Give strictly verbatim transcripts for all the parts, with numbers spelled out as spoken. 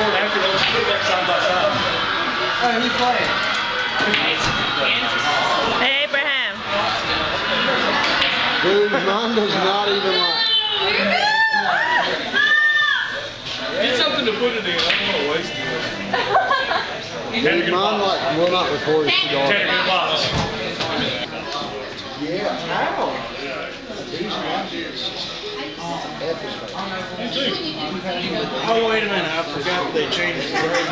before and after, those put that side by side. Oh, who's playing? Abraham. Dude, mine does not even like. Get something to put it in. I don't want to waste it. Dude, mine like will not record its cigar. Tanner, get a box. Yeah, how? These ones. Oh, wait a minute. I forgot they changed the grade.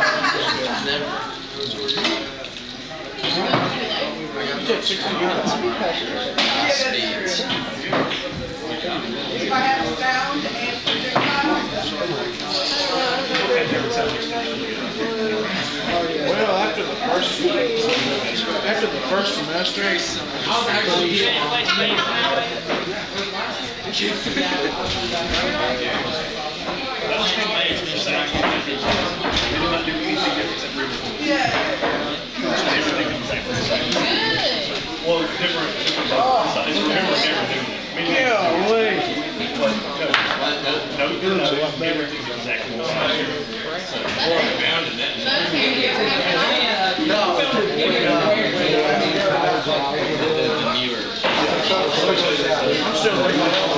You said sixty minutes. If I have found and Well, after the first after the first semester, I was actually Well, it's different. It's different everything. yeah, wait. No, no, everything's exactly the same. No. I'm still waiting.